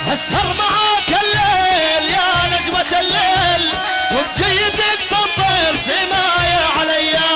اسهر معاك الليل يا نجمة الليل وبجيدك تطير سمايا عليا.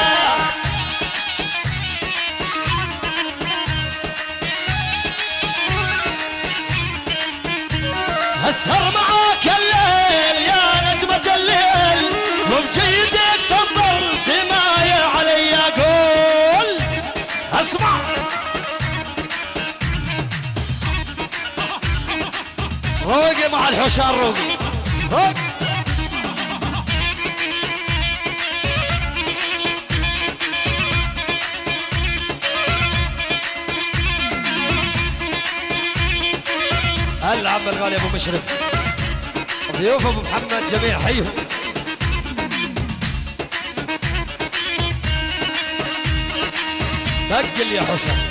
اسهر معاك الليل يا نجمة الليل وبجيدك تطير سمايا عليا. قول اسمع روقي مع الحشان روقي روق. هلا عم الغالي ابو مشرف ضيوف ابو محمد جميع حيهم. نقل يا حسن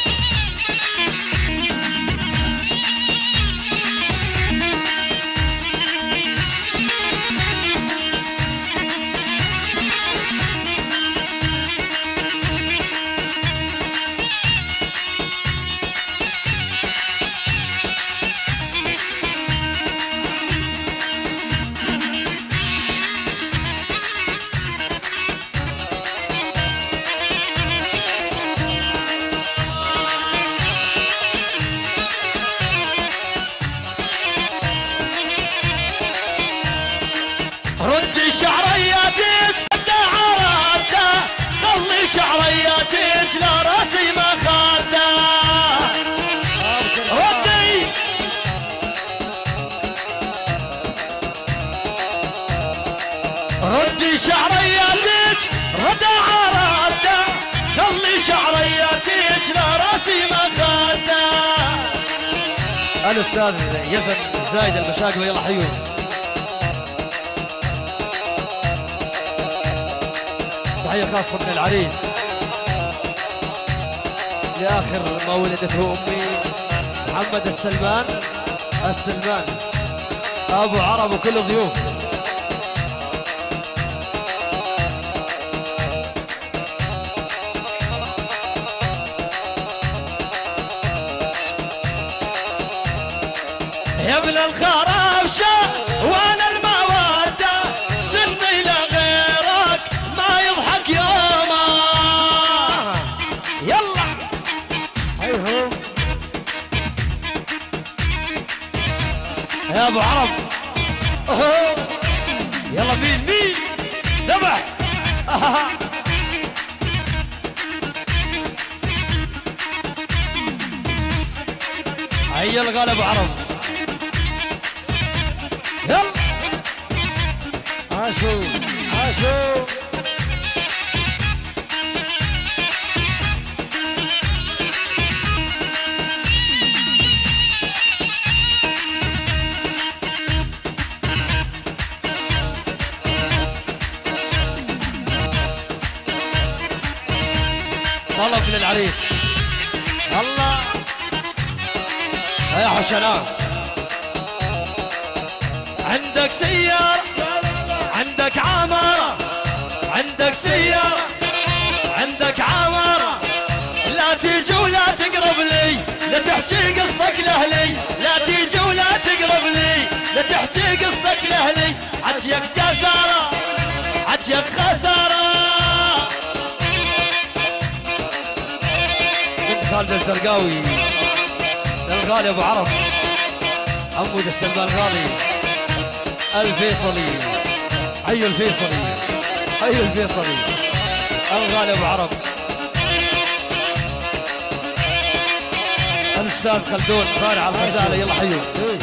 ردي شعرياتك دعارته خلي شعرياتك لا راسي ما خاده. ردي ردي شعرياتك دعارته خلي شعرياتك لا راسي ما خاده. الاستاذ يزن زايد المشاقوي يلا حيوه. تحية خاصة من العريس لآخر ما ولدته أمي محمد السلمان أبو عرب وكل ضيوف. يا ابن الخرابشة وانا المودة سني لغيرك ما يضحك يوما. يلا ايهو يا ابو عرب يلا مين ذبح هيا الغالي ابو عرب يلا عاشو طلب للعريس الله يا حشنان. عندك سيارة عندك عمارة عندك سيارة عندك عمارة لا تيجي ولا تقرب لي لا تحكي قصدك لأهلي لا تيجي ولا تقرب لي لا تحكي قصدك لأهلي. عجيك جزارة عجيك خسارة. بنت خالد الزرقاوي الغالي ابو عرب عمود السلمان الغالي الفيصلي حي الفيصلي الغالي ابو عرب الاستاذ خلدون طالع على الغزاله يلا حيو.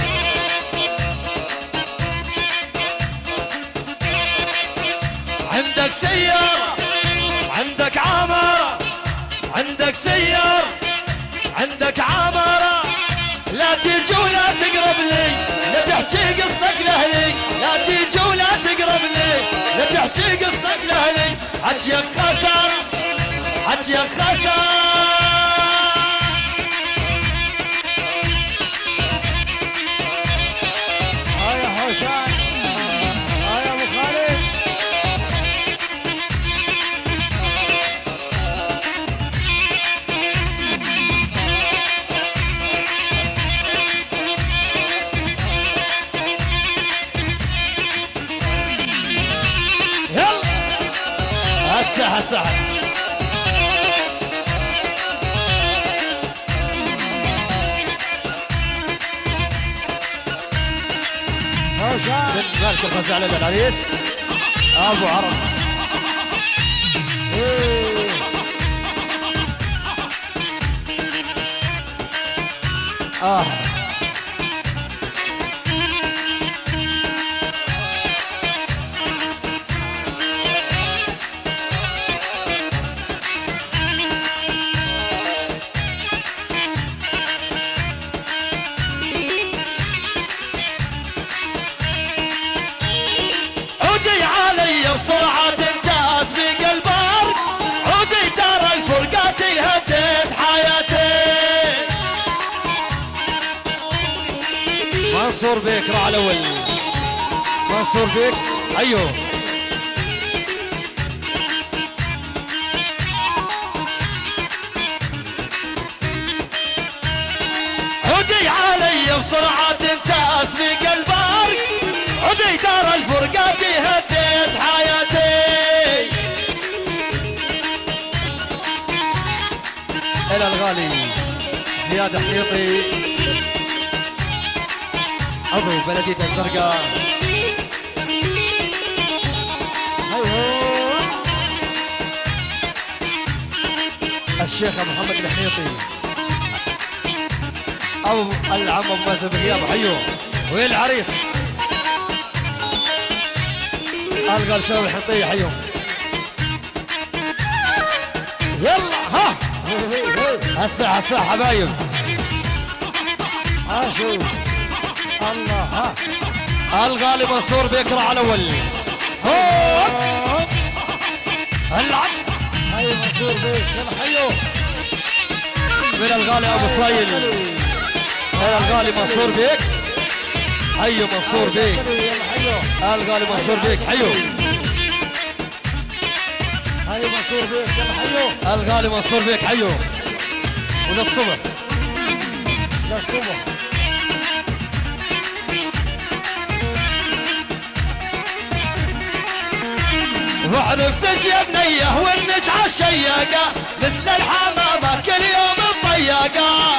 عندك سيارة عندك عمارة عندك سيارة عندك عمارة لا تيجي ولا تقرب لي لا تحكي قصدك لأهلي لا تيجي ولا تقرب لي لا تحكي قصدك لأهلي. عجيك خسارة عجيك خسارة. يا حوشان يا ابو خالد وسهلا. من مالك الغزالة للعريس ابو عرب. بسرعة تنتاز بقلبار عودي ترى الفرقات هدت حياتي. منصور بيك راح الاول. منصور بيك ايوه. عودي علي بسرعة تنتاز بقلبار عودي ترى الفرقات هدت حياتي. الى الغالي زياد حيطي عضو بلدية الزرقاء. ايوه الشيخ محمد الحنيطي ابو العم ابو مازن بالغياب حيوه. وين العريس؟ الغى الشباب الحنطيه حيوه. يلا ها هسه حبايب. شوف الله ها الغالي منصور بيكره على الاول. العب هاي منصور بيك يلا حيو. من الغالي ابو صايل. من الغالي منصور بيك حيو. منصور بيك الغالي منصور بيك حيو. هاي منصور بيك يلا حيو. الغالي منصور بيك حيو. وللصبح للصبح. وعرفتك يا بنيه وانك عالشياقه مثل الحمامه كل يوم مضيقه.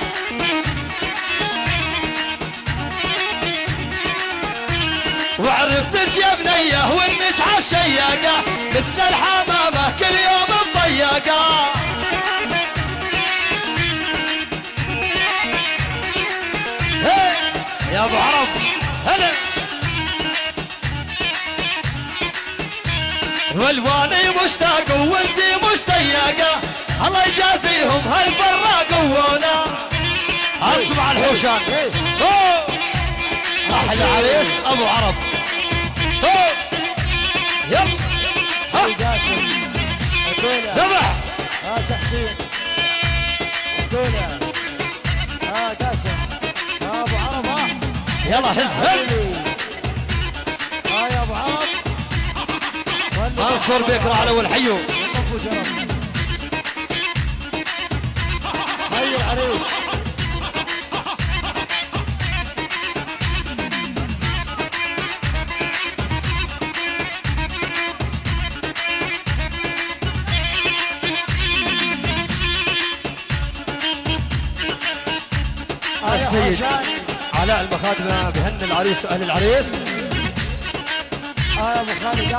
وعرفتك يا بنيه وانك عالشياقه مثل الحمامه كل يوم مضيقه. يا ابو عرب هلا. والواني مشتاق وانتي مشتيقه الله يجازيهم هالفرا قوونا. اسمع الحوشان. احلى عريس ابو عرب. يلا جاسم ذبح. تحسين الدولة. جاسم ابو عرب. يلا هز يا ابو عرب. منصور بيك راح الاول حيو. حي العريس. السيد علاء المخادمة بهن العريس واهل العريس. يا ابو خالد.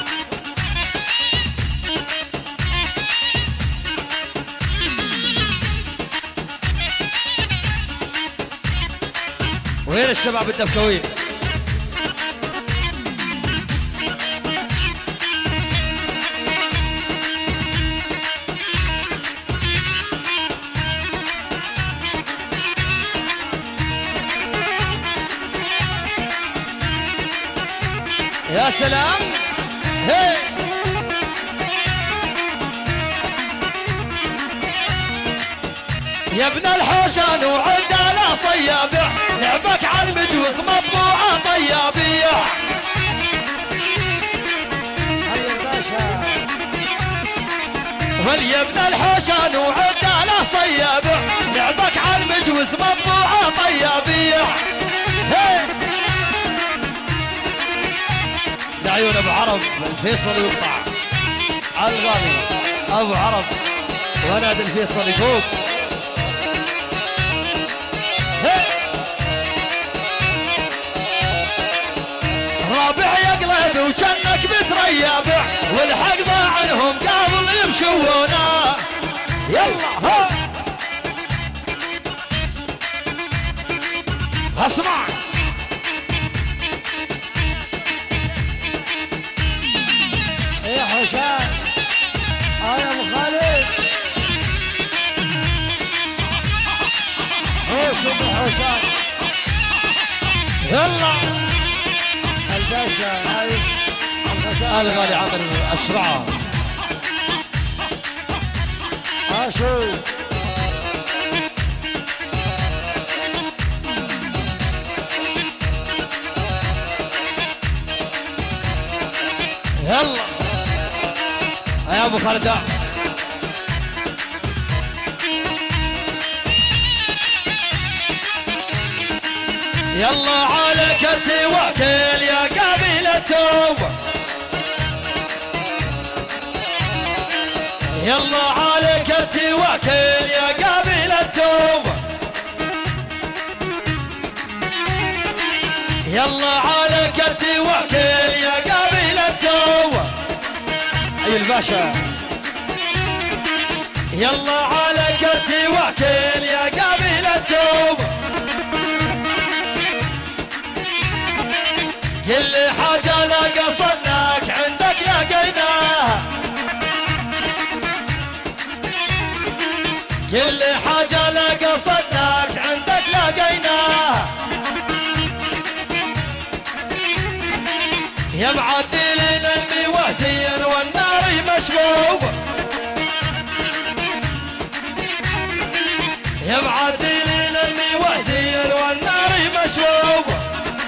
وين الشباب الدبكويين؟ يا سلام. هي يا ابن الحوشان وعندنا صيابع لعبك على المجوز مطبوعه طيابيه. يا ابن الحوشان وعندنا صيابع لعبك على المجوز مطبوعه طيابيه. لعيون ابو عرب الفيصل يقطع الغالي ابو عرب ونادي الفيصل يفوق. رابع يقلب وجنك بتريبع والحق ضاع عنهم قبل يمشونا. يلا ها اسمع يا حسين يا ابو خالد حوش ابو حسين. يلا الباشا هاي الغالي عمر الشرعه. شو يلا يا ابو خالد. يلا عليك التوكل يا قابل التوبه. يلا عليك التوكل يا قابل التوبه. يلا عليك التوكل يا قابل التوبه. اي الباشا. يلا عليك التوكل يا قابل التوبه. كل حاجه لا قصدناك عندك لقيناها. كل حاجه لا قصدناك عندك لقيناها. يا معدلين الموازين والنار مشبوبه. يا معدلين الموازين والنار مشبوبه.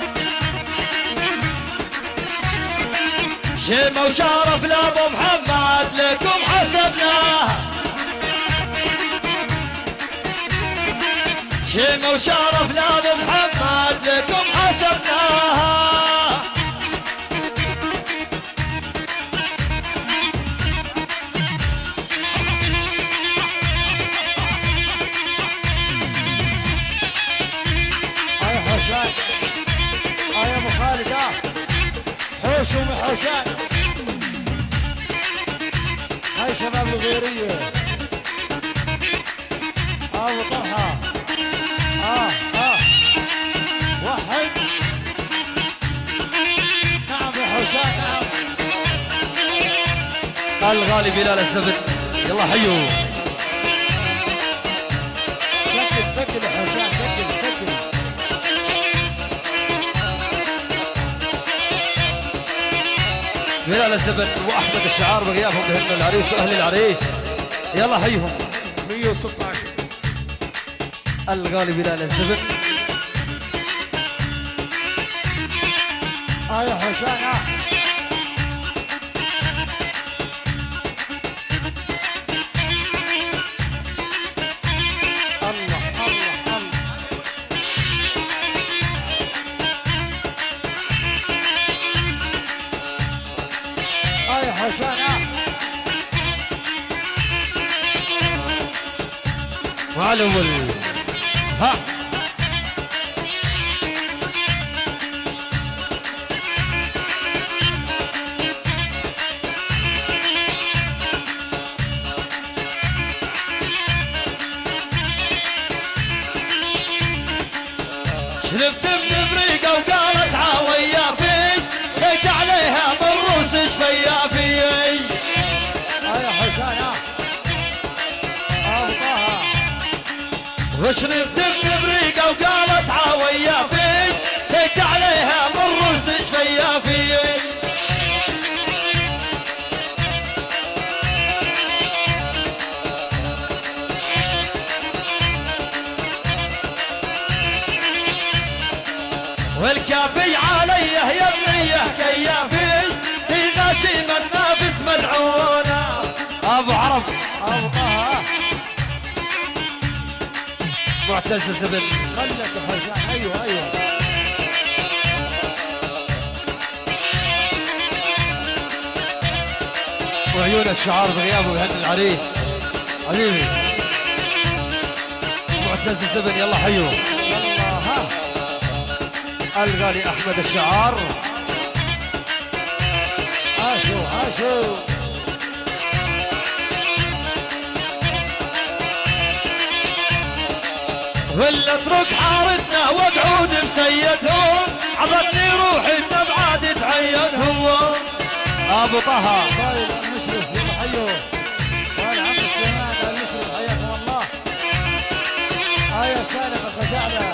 شيمة وشرف لابو محمد لكم حسبناها. شيمة وشرف لابو محمد لكم حسبناها. هاي حسين يا ابو خالد حوش ام حسين. هاي شباب الغيريه ابو طلحه وحد. نعم يا حسين نعم. الغالي بلال الزبد يلا حيو. سجل يا حسين سجل. بلال الزبد واحمد الشعار بغيابهم بهن العريس واهل العريس. يلا حيهم 116. الغالي بلال الزبد. يا حسين حسين معلول ها شربت من بريقه وقالت عاويه في هيك عليها بالروس شفيا في. يا حسين وشربت من بريقه وقالت عاويه في هيك عليها بالروس شفيا في. والكافي عليه يا بنيه كيافي اذا شيم النافس ملعونه. ابو عرب ابو طه معتز الزبد خلك حسين. ايوه وعيون الشعار بغيابه بهن العريس حبيبي معتز الزبن. يلا حيو يلا ها الغالي احمد الشعار. عاشوا عاشوا ولا اترك حارتنا وقعود مسيدهم عطتني روحي بنبعاد تعيدهم. ابو طه صاير المشرف يلا حيو قال عم سليمان المشرف حياكم الله. يا سالم الخزعله.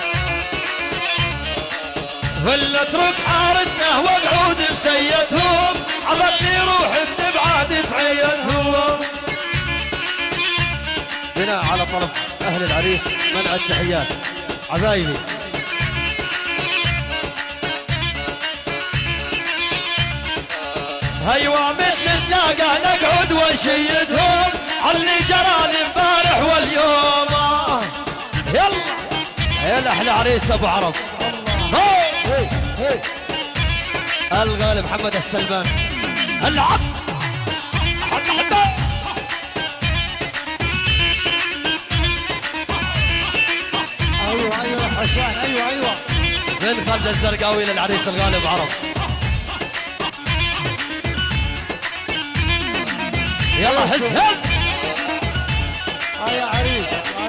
ولا اترك حارتنا وقعود مسيدهم عطتني روحي بنبعاد تعيدهم. بناء على طلب اهل العريس منع التحيات عبايبي. هيوا مثل تلاقى نقعد ونشيدهم علي جرالي امبارح واليوم. يلا احلى عريس ابو عرب. هي هي الغالي محمد السلمان. العب حتى ايوه حسان ايوه من خالد الزرقاوي للعريس الغالي ابو عرب. يلا هز يا عريس